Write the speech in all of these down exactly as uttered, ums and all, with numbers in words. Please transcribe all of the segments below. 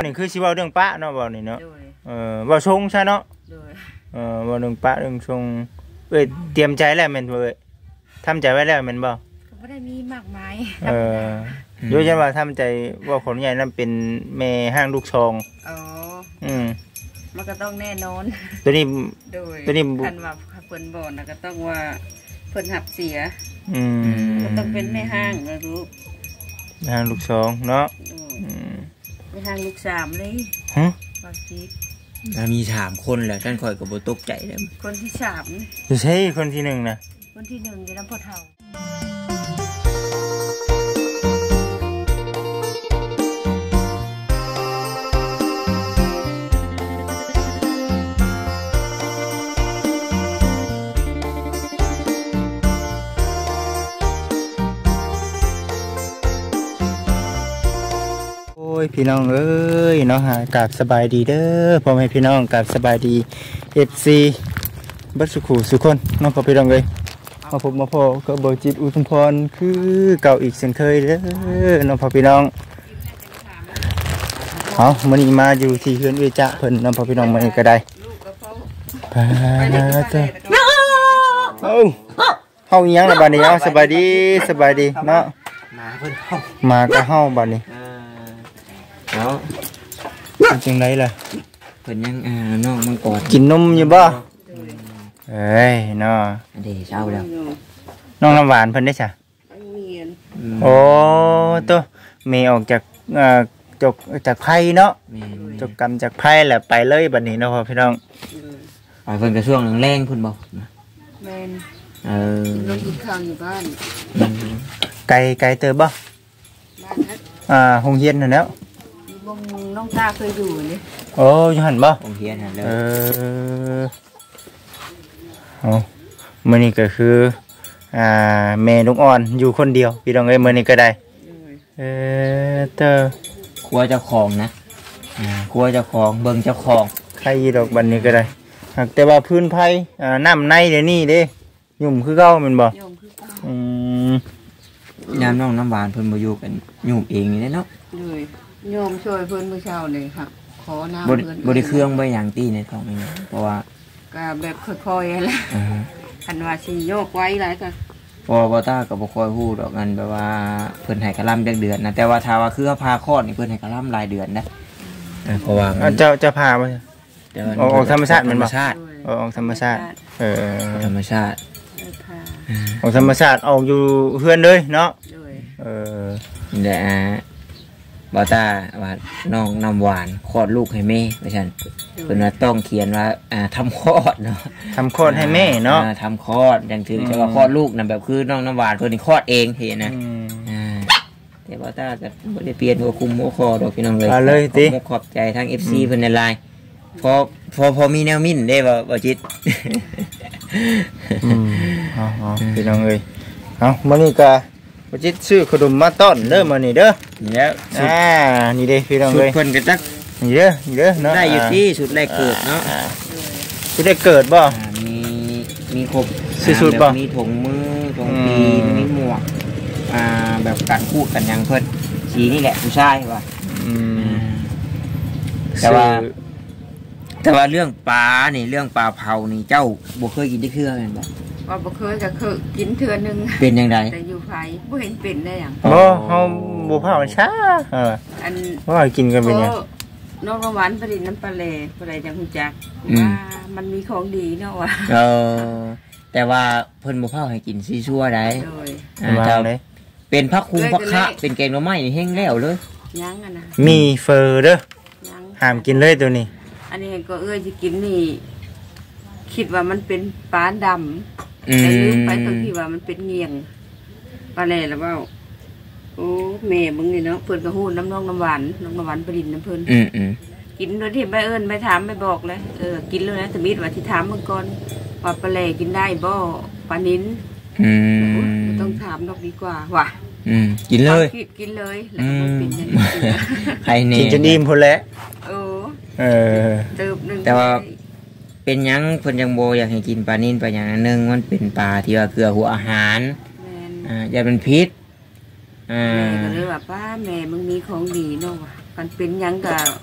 นี่คือสิเว้าเรื่องปะเนาะเว้านี่เนาะเออเว้าชงใช่เนาะเออเว้าเรื่องปะเรื่องชงเอ้ยเตรียมใจแล้วแม่นบ่เอ้ยทำใจไว้แล้วแม่นบ่ก็บ่ได้มีมากมายเออโดยเฉพาะทำใจว่าคนใหญ่นั้นเป็นแม่ห้างลูกชองอ๋ออืมมันก็ต้องแน่นอนตัวนี้โดยตัวนี้คันว่าเพิ่นบ่น่ะก็ต้องว่าเพิ่นหับเสียอืมก็ต้องเป็นแม่ห้างนะลูกห้างลูกชองเนาะอืมแม่ห้างลูกสามเลยฮะว่าจิตแล้วมีสามคนแหละท่านคอยก็บ่ตกใจแล้วคนที่สามนี่ใช่คนที่หนึ่งนะคนที่หนึ่งอยู่น้ำพ่อเฒ่าโอ้ยพี่น้องเอ้ยเนาะฮะกราบสบายดีเด้อพ่อแม่พี่น้องกราบสบายดี เอฟ ซี บัดสุขุสุคนน้องพ่อพี่น้องเอ้ยมาพบมาพ่อก็บ่จิตอุทุมพรคือเก่าอีกเช่นเคยเด้อน้องพ่อพี่น้องเฮามื้อนี้มาอยู่ที่เฮือนเอื้อจ๊ะเพิ่นน้องพ่อพี่น้องมื้อนี้ก็ได้อ่าเจ้าเอ้าเฮาอีหยังล่ะบัดนี้เอ้าสบายดีสบายดีเนาะมาเพิ่นเฮามาก็เฮาบัดนี้แล้วจังไดล่ะเพิ่นยังอ่าน้องมังกรกินนมอยู่บ่เอ้ยเนาะเด้เช้าแล้วน้องน้ำหวานเพิ่นได้จ้ะโอ้ตัวเมย์ออกจากเอ่อจกจากไผ่เนาะจกกรรมจากไผ่แหละไปเลยบัดนี้เนาะพี่น้องไปเพิ่นก็ช่วงแรงๆเพิ่นบ่แม่นเออลงกินข้าวอยู่บ้านไกลไกลเติบบ่บ้านฮักอ่าโรงเรียนนั่นแล้ววงน้องตาเคยอยู่นี่โอ้ยหั่นบ่โรงเรียนหั่นเลยเออเอามื้อนี้ก็คืออ่าแม่ลูกอ่อนอยู่คนเดียวพี่น้องเอ้ยมื้อนี้ก็ได้เออเตอครัวเจ้าของนะอ่าครัวเจ้าของเบิ่งเจ้าของใครดอกบัดนี้ก็ได้หากแต่ว่าพื้นไผอ่าน้ำในเดี๋ยวนี้เด้ยุ่มคือเก่าแม่นบ่ยุ่มคือเก่าอืมยามน้องน้ำหวานเพิ่นบ่อยู่กันยุ่มเองนี่เนาะเลยโยมช่วยเพิ่นเมื่อเช้านี่ครับขอน้ำเพิ่นบ่ได้เครื่องบ่หยังตีในท้องนี่เพราะว่าก็แบบค่อยๆแหละคันว่าสิโยกไว้หลายก็พอบ่ตาก็บ่ค่อยฮู้ดอกงั้นแบบว่าเพิ่นให้กะลำจักเดือนนะแต่ว่าถ้าว่าคือพาคลอดนี่เพิ่นให้กะลำหลายเดือนนะเพราะว่าเจ้าจะพาบ่ออกธรรมชาติมันบ่ออกธรรมชาติเออธรรมชาติออกธรรมชาติออกอยู่เฮือนเลยเนาะเออเด้บ่ตาว่าน้องน้ำหวานคลอดลูกให้แม่ว่าซั่นเพิ่นว่าต้องเขียนว่าอ่าทำคลอดเนาะทำคลอดให้แม่เนาะอ่าทำคลอดอย่างถือจะว่าคลอดลูกนะแบบคือน้องน้ำหวานเพิ่นนี่คลอดเองเห็นนะอ่าแต่บ่ตาก็บ่ได้เปลี่ยนหัวคุมหัวคอดอกพี่น้องเลยเลยติขอบใจทั้ง เอฟ ซี เพิ่นในไลน์พอพอพอมีแนวมิ้นได้บ่บ่จิตอืมอ๋อๆพี่น้องเอ้ยเอ้ามื้อนี้ก็บ่จิตซื้อขนมมาต้อนเด้อมื้อนี้เด้อนี่แล้วอ่านี่เด้พี่น้องเอ้ยเพิ่นก็จักนี่เด้อนี่เด้อเนาะได้อยู่ที่สุดแรกเกิดเนาะสุดแรกเกิดบ่มีมีครบสุดๆบ่มีถุงมือถุงปีมีหมวกอ่าแบบกันพูดกันหยังเพิ่นสีนี่แหละผู้ชายว่าอืมแต่ว่าแต่ว่าเรื่องปลานี่เรื่องปลาเผานี่เจ้าบ่เคยกินได้เครือแม่นบ่ว่าบ่เคยก็คือกินเทื่อนึงเป็นจังได๋แต่อยู่ไผบ่เห็นเป็นได้หยังบ่เฮาบ่เผาช้าเอออันว่ากินกันเป็นหยังน้องหวานผลิตน้ำปลาแหล่ปลาแหล่จังฮู้จักว่ามันมีของดีเนาะว่าเออแต่ว่าเพิ่นบ่เผาให้กินซีซัวได้อ่าเด้เป็นผักคุมผักคะเป็นแกงหน่อไม้นี่แห้งแล้วเลยยังอ่ะนะมีเฟอร์เด้อห้ามกินเลยตัวนี้อันนี้ก็เอ้ยสิกินนี่คิดว่ามันเป็นปลาดำแต่ลืมไปตรงที่ว่ามันเป็นเงียงปลาแหล่แล้วว่าโอ้แม่มึงนี่เนาะเพิ่นก็ฮู้น้ำน้องน้ำหวานน้องน้ำหวานประดินน้ำเพิ่นอืมๆกินโดยที่ไปเอิ้นไปถามไปบอกเลยเออกินแล้วนะสมิทว่าที่ถามเมื่อก่อนว่าปลาแหล่กินได้บ่ปลานิ้นอืมต้องถามดอกดีกว่าว่ะอืมกินเลยกินเลยแล้วก็เป็นอย่างนี้ใครนี่กินจนอิ่มพุ่นแล้วเออเออเติบนึงแต่ว่าเป็นยังเพิ่นยังบ่อยากให้กินปลานิ้นปลาอย่างนึงมันเป็นปลาที่ว่าเกลือหัวอาหารอ่าอย่าเป็นพิษอ่าก็เลยว่าป้าแม่มึงมีของดีเนาะมันเป็นยังก็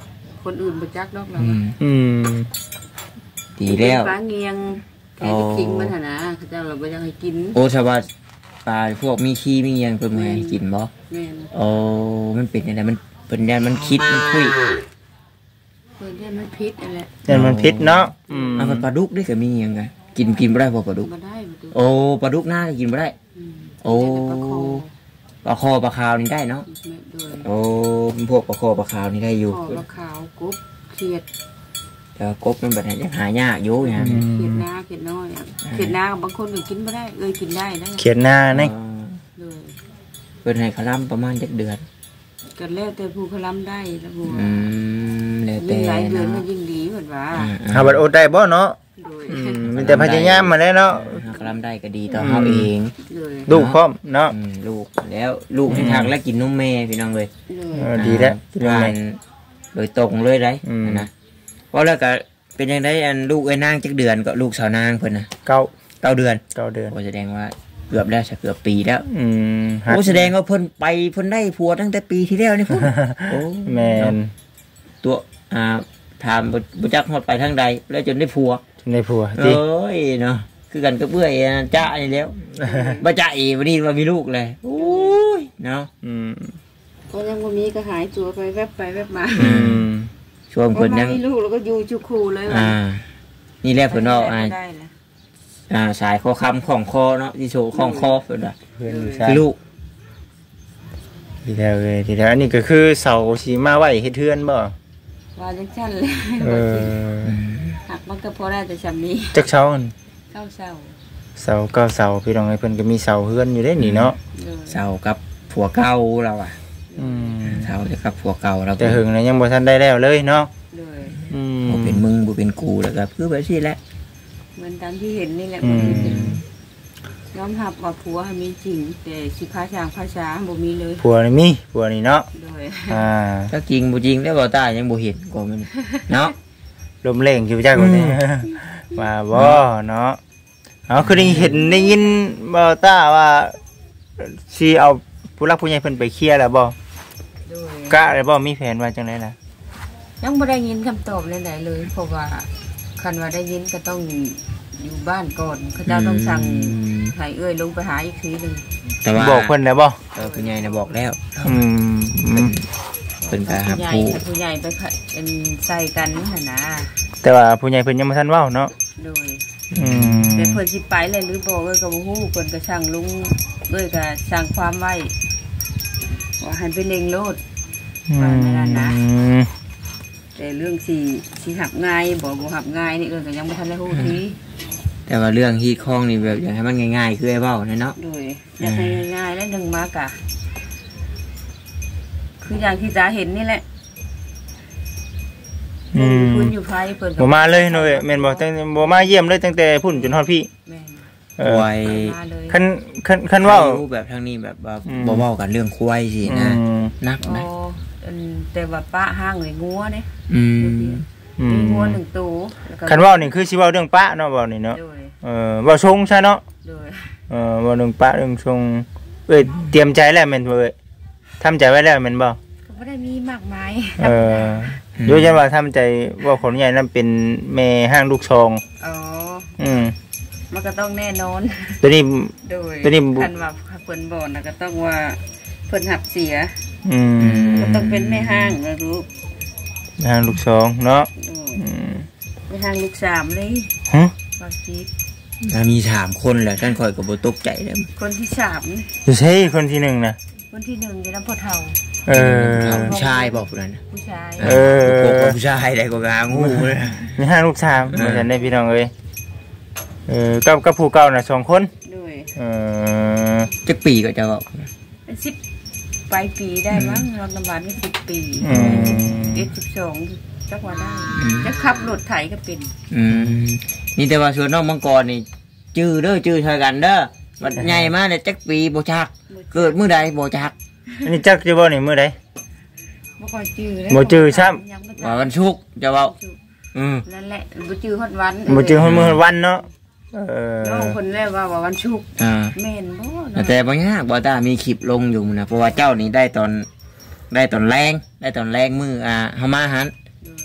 คนอื่นบ่จักดอกเราอืมอืมดีแล้วปลาเงียงแค่จะกินมันหั่นนะเขาเจ้าเราบ่อยากให้กินโอ้ชาวบ้านปลาพวกมีขี้มีเงียงเพิ่นบ่ให้กินบ่แม่นโอ้มันเป็นจังไดมันเพิ่นยันมันคิดมันคุยเพิ่นได้มันพิษนั่นแหละแต่มันพิษเนาะอืมเอาปลาดุกได้ก็มีเงียงกันกินกินบ่ได้บ่ปลาดุกบ่ได้บ่ดูโอ้ปลาดุกหน้าก็กินบ่ได้อืมโอ้แต่ปลาคอปลาคอปลาขาวนี่ได้เนาะแม่ด้วยโอ้พวกปลาคอปลาขาวนี่ได้อยู่คอปลาขาวกบเขียดแต่ว่ากบมันแบบนี้ยังหายากอยู่อย่างอืนี้มเขียดนาเขียดน้อยอะเขียดนาบางคนก็กินบ่ได้เอ้ยกินได้นะเขียนหน้านี่อ๋อเลยเพิ่นให้คลัมประมาณจักเดือนก็แล้วแต่ผู้เขาล้ำได้แล้วผู้อืมแล้วแต่ยิ่งหลายเดือนเนาะมันยิ่งดีเหมือนว่าอ่าหาบัดอดได้บ่เนาะโดยอืมมีแต่พยายามมาแล้วเนาะคลัมได้ก็ดีต่อเฮาเองเลยลูกพร้อมเนาะอืมลูกแล้วลูกให้ทางแล้วกินนมแม่พี่น้องเลยเลเอย อดีแล้วกินอ่าอะไรโดยตรงเลยได้อืมนะเพราะแล้วก็เป็นยังไงอันลูกไอ้นางจักเดือนก็ลูกสาวนางเพิ่นนะเก้าเก้าเดือนเก้าเดือนโอ้แสดงว่าเกือบแล้วจะเกือบปีแล้วอืมโอ้แสดงว่าเพิ่นไปเพิ่นได้ผัวตั้งแต่ปีที่แล้วนี่พุ่น โอ้แมนตัวอ่าถามบ่บ่จักฮอดไปทางใดแล้วจนได้ผัวในผัวโอที่้ยเนาะคือกันกับเบื่อยอันจ้านี่แล้วบ่จ้าอีวันนี้ว่ามีลูกเลยโอ้ยเนาะอืมก็ยังบ่มีก็หายตัวไปแวบไปแวบมาอืมช่วงพอเพิ่นมายังมีลูกแล้วก็อยู่จุคูเลยว่ะอ่า นี่แหละเพิ่นเนาะอ่าได้นะอ่าสายคอคำของคอเนาะที่โชว์ของคอเพิ่นว่าเพื่อนอยู่ใช่คือลูกทีแล้วเลยทีแล้วอันนี้ก็คือเสาสีมาไหวเฮ็ดเทือนบ่ว่าจังซั่นเลยเออหักมันก็พอได้แต่ซำนี้จักเสาอันเศร้าเสาเก้าเสาพี่น้องไอ้เพิ่นก็มีเสาเฮือนอยู่ได้นี่เนาะๆเลยเศร้ากับผัวเก่าเราอ่ะอืมเศร้ากับผัวเก่าเราแต่หึงนะยังบ่ทันได้แล้วเลยเนาะเลยอืมบ่เป็นมึงบ่เป็นกูแล้วก็คือแบบนี้แหละเหมือนตามที่เห็นนี่แหละอืบ่มมีเป็นยอมรับว่าผัวมีจริง แต่สิพาทางภาษาบ่มีเลยผัวนี่มีผัวนี่เนาะเลยอ่าถ้าจริงบ่จริงแล้วบ่ตายังบ่เห็นก็มันเนาะลมเล่งอยู่จักว่านี้ ว่าบ่เนาะเอาคือได้เห็นได้ยินบ่ต้าว่าสิเอาผู้รักผู้ใหญ่เพิ่นไปเคลียร์แล้วบ่เลยกะแล้วบ่มีแผนว่าจังได๋ล่ะยังไม่ได้ยินคำตอบเลยไหนเลย เพราะว่าคันว่าได้ยินก็ต้องอยู่บ้านก่อนเขาเจ้าต้องสั่งให้เอ้ยลงไปหาอีกทีหนึ่งแต่ว่าบอกเพิ่นแล้วบ่เออคุณยายน่ะบอกแล้วอืมอืมเพิ่นก็หับผู้ใหญ่ผู้กับผู้ใหญ่ไปขะเป็นใส่กันหั่นนะแต่ว่าผู้ใหญ่เพิ่นยังบ่ทันเว้าเนาะโดยอืมแต่เพิ่นสิไปเลยหรือบอกเอ้ยก็บ่ฮู้เพิ่นก็สั่งลุงเอ้ยก็สั่งความไว้ว่าให้ไปเล็งโลด ว่าไม่ได้นะอืมแต่เรื่องสิสิหับง่ายบ่บ่หับง่ายนี่เอ้ยก็ยังบ่ทันได้ฮู้ทีแต่ว่าเรื่องฮีคองนี่แบบอยากให้มันง่ายๆคือไอ้เว้านั่นเนาะโดยอยากให้ง่ายๆและหนึ่งมากะ คืออย่างที่จ๋าเห็นนี่แหละอืมคุณอยู่ไผเพิ่นก็บ่มาเลยเนาะเอ้ยแม่นบ่ตั้งบ่มาเยี่ยมเลยตั้งแต่พุ่นจนฮอดพี่แม่นเออควายมาเลยคันคันคันเว้ารู้แบบทางนี้แบบว่าอืมบ่เว้ากันเรื่องควายสิอืนะมนักอ๋อนะอันแต่ว่าป้าห้างเลยงัวเด้อืมอืมีมงัวหนึ่งตัวแล้วก็คันเว้านี่คือสิเว้าเรื่องปะเนาะเว้านี่เนาะโดยเออเว้าชงใช่เนาะโดยเออเว้าเรื่องปะเรื่องชงเอ้ยเตรียมใจแล้วแม่นบ่เอ้ยทำใจไว้แล้วแม่นบ่ก็บ่ได้มีมากมายเออโดยเฉพาะทำใจว่าคนใหญ่นั้นเป็นแม่ห้างลูกซองอ๋ออืมมันก็ต้องแน่นอนตัวนี้โดยตัวนี้บุคันว่าเพิ่นบ่น่ะก็ต้องว่าเพิ่นหับเสียอืมก็ต้องเป็นแม่ห้างนะลูกห้างลูกซองเนาะโดยอืมแม่ห้างลูกสามเลยฮะว่าจีบแล้วมีสามคนแหละท่านคอยกับโบตกใจเลยคนที่สามนี่อยู่ใช่คนที่หนึ่งนะคนที่หนึ่งอยู่น้ำพ่อเฒ่าเออเอาผู้ชายบอกผู้นั้นผู้ชายเออพวกผู้ชายได้ก็กางูเลยมีห้างลูกสามเหมือนกันได้พี่น้องเอ้ยเออกับกับผู้เก่าน่ะสองคนด้วยเออจักปีก็จะบอกเป็นสิบปลายปีได้มั้งรถน้ำหวานนี่สิบปีอืมเอ็ดสิบสองจักว่าได้จะขับรถไถก็เป็นอืมนี่แต่ว่าส่วนน้องมังกรนี่จื้อเด้อจื้อเท่ากันเด้อมันใหญ่มากเลยจักปีโบจัก เกิดมื้อใดโบจักอันนี้จักจะบ่นี่มื้อใดบ่ค่อยจื้อเลยบ่จื้อซ้ยังบ่ว่าวันชุกร์จะเว้าอืมนั่นแหละบ่จื้อฮอดวันบ่จื้อคนมื้อวันเนาะเออน้องคนแรกว่าว่าวันชุกร์อ่าแม่นบ่เนาะแต่บางยากบอตามีคลิปลงอยู่นะเพราะว่าเจ้านี่ได้ตอนได้ตอนแรงได้ตอนแรงมืออ่าเฮามาหัน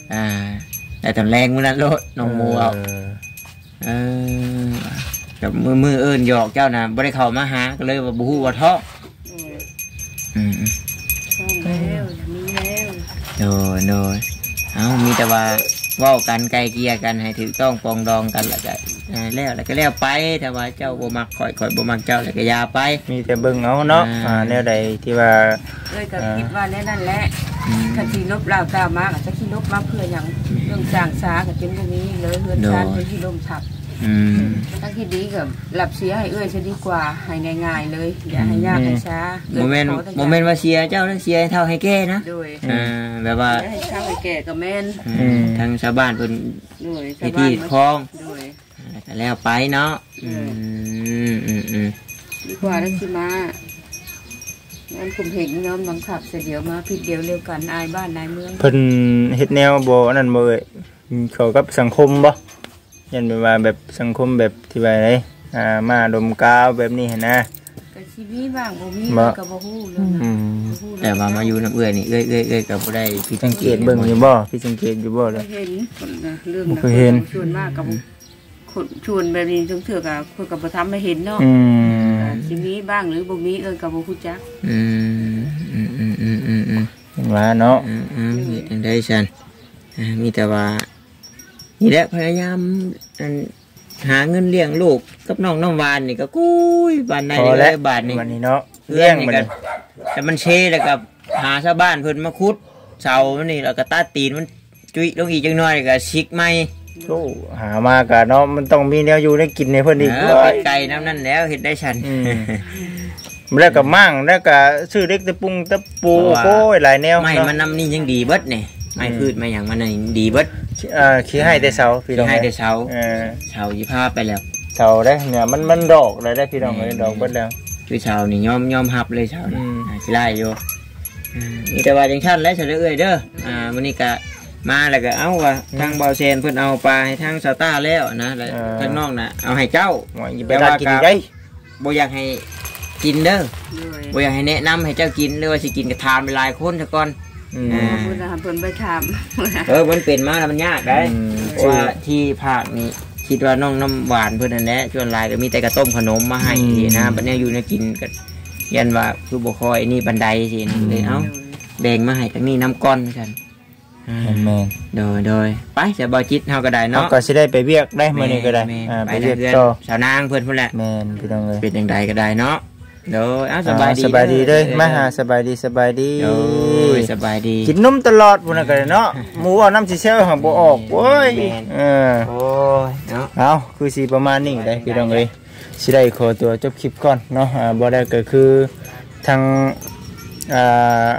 อ่าแต่ตอนแรงมื้อนั้นโลดน้องหมูเอาเออกับมือมือเอิ้นหยอกเจ้าน่ะบ่ได้เข้ามาหาก็เลยว่าบ่ฮู้ว่าท้องอืมท้องแล้วมีแล้วโดยโดยเอามีแต่ว่าเว้ากันไกลเกลี่ยกันให้ถูกต้องปรองดองกันแล้วก็แล้วแล้วก็แล้วไปแต่ว่าเจ้าบ่มักข่อยข่อยบ่มักเจ้าแล้วก็อย่าไปมีแต่เบิ่งเอาเนาะอ่าแนวใดที่ว่าเอ้ยก็คิดว่าแน่นั่นแหละคันสิลบลาวตามมาก็จะคิดลบมาเพื่อหยังเรื่องสร้างสาก็เป็นบ่มีเลยเฮือนชานเป็นที่ล่มทับอืมทั้งที่ดีก็หลับเสียให้เอ้ยซะดีกว่าให้ง่ายๆเลยอย่าให้ยากให้ช้าโมเมนต์โมเมนต์ว่าเสียเจ้าแล้วเสียเท่าให้แก่นะโดยอ่าแบบว่าให้เท่าให้แก่ก็แม่นทางชาวบ้านเพิ่นโดยที่ที่คลองโดยก็แล้วไปเนาะอืมอืมอืมดีกว่าแล้วสิมางั้นผมเห็นน้อมบังคับเสียเดียวมาผิดเดียวเร็วกันอายบ้านนายเมืองเพิ่นเฮ็ดแนวบ่นั่นบ่เอ้ยเข้ากับสังคมบ่ยันแบบว่าแบบสังคมแบบที่ว่าไดอ่ามาดมกาวแบบนี้หั่นนะก็สิมีบ้างบ่มีก็บ่ฮู้เลยอืมแต่ว่ามาอยู่น้ำเอื้อยนี่เอ้ยเอ้ยเอ้ยก็บ่ได้พี่สังเกตเบิ่งอยู่บ่พี่สังเกตอยู่บ่เลยเห็นเรื่องน่ะเห็นชวนมากกับคนชวนแบบนี้จังเถื่อก็เพิ่นก็บ่ทำให้เห็นเนาะอืมสิมีบ้างหรือบ่มีเอ้ยก็บ่ฮู้จักอืมอืมอืมอืมอืมอืมเห็นว่าเนาะอืมอืมเฮ็ดจังได๋ซั่นมีแต่ว่านี่แหละพยายามหาเงินเลี้ยงลูกกับน้องน้ำหวานนี่ก็กุ้ยบานในเลยบาทนี่วันนี้เนาะเลี้ยงมันแต่มันเชแล้วกับหาชาวบ้านเพิ่นมาคุดเสามันนี่แล้วก็ตาตีนมันจุ้ยลงอีกจังน้อยก็ชิกไม้โอ้หามากะเนาะมันต้องมีแนวอยู่ได้กินในเพิ่นอีกด้วยไก่น้ำนั่นแล้วเห็นได้ชันแล้วก็มั่งแล้วก็ซื้อเล็กตะปุงตะปูโอ้ยหลายแนวไม่มันนำนี่ยังดีเบิดนี่ไม่พืชไม่อย่างมันนี่ดีเบิดอ่าขี้ให้แต่เสาพี่น้องให้แต่เสาเออเสายี่ห้าไปแล้วเสาได้เนี่ยมันมันดอกเลยได้พี่น้องเลยดอกเบิดแล้วคือเสานี่ยอมยอมหับเลยเสานี่ขี้ไล่อยู่มีแต่ว่าจังชั้นแล้วเฉลยเอ้ยเด้ออ่าวันนี้ก็มาแล้วก็เอาว่าทางเบาเซนเพิ่นเอาปลาให้ทางซาต้าแล้วนะแล้วทางนอกน่ะเอาให้เจ้าแต่ว่ากินได้บ่อยากให้กินเด้อบ่อยากให้แนะนำให้เจ้ากินหรือว่าสิกินก็ทานไปหลายคนซะก่อนอ่าเพิ่นเพิ่นไปถามเออมันเป็นมาแล้วมันยากได้เพราะว่าที่ภาคนี้คิดว่าน้องน้ำหวานเพิ่นนั่นแหละส่วนหลายก็มีแต่กระต้มขนมมาให้นะบัดนี้อยู่ในกินก็ยันว่าคือบ่คอยนี่บันไดสิเลยเอ้าแบ่งมาให้ทางนี้น้ำก้อนกันแม่นโดยโดยไปจะบ่จิตเฮาก็ได้เนาะก็สิได้ไปเวียกได้มื้อนี้ก็ได้อ่าไปเวียกต่อสาวนางเพิ่นพุ่นแหละแม่นพี่น้องเอ้ยเป็นจังไดก็ได้เนาะโดยเอาสบายดีสบายดีเด้อมาหาสบายดีสบายดีโอ้ยสบายดีกินนมตลอดพุ่นน่ะก็ได้เนาะหมูเอาน้ำสิเซลหังบ่ออกโอ้ยเออโอ้ยเนาะเอาคือสิประมาณนี้ได้พี่น้องเอ้ยสิได้ขอตัวจบคลิปก่อนเนาะอ่าบ่ได้ก็คือทางอ่า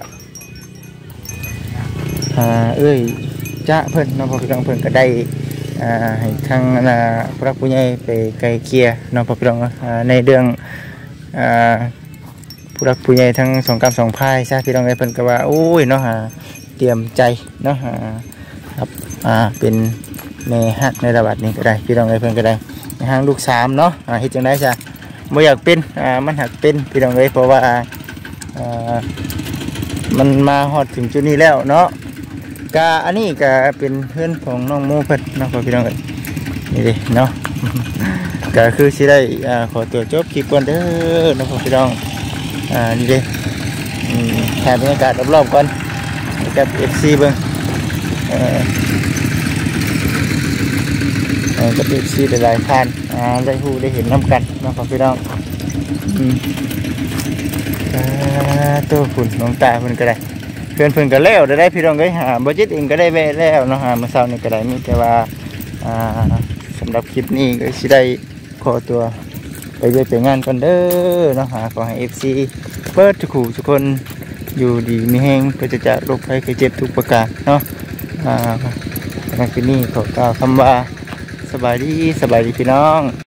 อ่าเอ้ยจ้าเพิ่นเนาะพอพี่น้องเพิ่นก็ได้อ่าให้ทางอ่าผู้รักผู้ใหญ่ไปไกลเกลี่ยเนาะพอพี่น้องอ่าในเรื่องอ่าผู้รักผู้ใหญ่ทั้งสองกำสองพายซะพี่น้องเอ้ยเพิ่นก็ว่าโอ้ยเนาะหาเตรียมใจเนาะครับอ่าเป็นแม่ฮักในระดับนี้ก็ได้พี่น้องเอ้ยเพิ่นก็ได้ในห้างลูกสามเนาะอ่าเฮ็ดจังได๋ซะบ่อยากเป็นอ่ามันหักเป็นพี่น้องเอ้ยเพราะว่าอ่ามันมาฮอดถึงจุดนี้แล้วเนาะกะอันนี้ก็เป็นเพื่อนของน้องโมเพิ่นเนาะพี่น้องเอ้ยนี่ดิเนาะก็คือสิได้อ่าขอตัวจบคลิปก่อนเด้อเนาะพี่น้องอ่านี่ดิอืมถ่ายบรรยากาศรอบๆก่อนกับ เอฟ ซี เบิ่งเอ่อเอ่อกับ เอฟ ซี หลายๆท่านอ่าได้ฮู้ได้เห็นนํกันเนาะพี่น้องอืมอ่าตัวฝุ่นน้องตาเพิ่นก็ได้เพื่อนเพิ่นก็แล้วได้พี่น้องเอ้ยหาบ่จิตเองก็ได้แวะแล้วเนาะหามื้อเช้านี้ก็ได้มีแต่ว่าอ่าสำหรับคลิปนี้ก็สิได้ขอตัวไปเวียกไปงานกันเด้อเนาะหาขอให้ เอฟ ซี เปิดทุกคู่ทุกคนอยู่ดีมีแห้งเพื่อจะจากโรคภัยไข้เจ็บทุกประการเนาะอ่าในคลิปนี้ขอกล่าวคำว่าสบายดีสบายดีพี่น้อง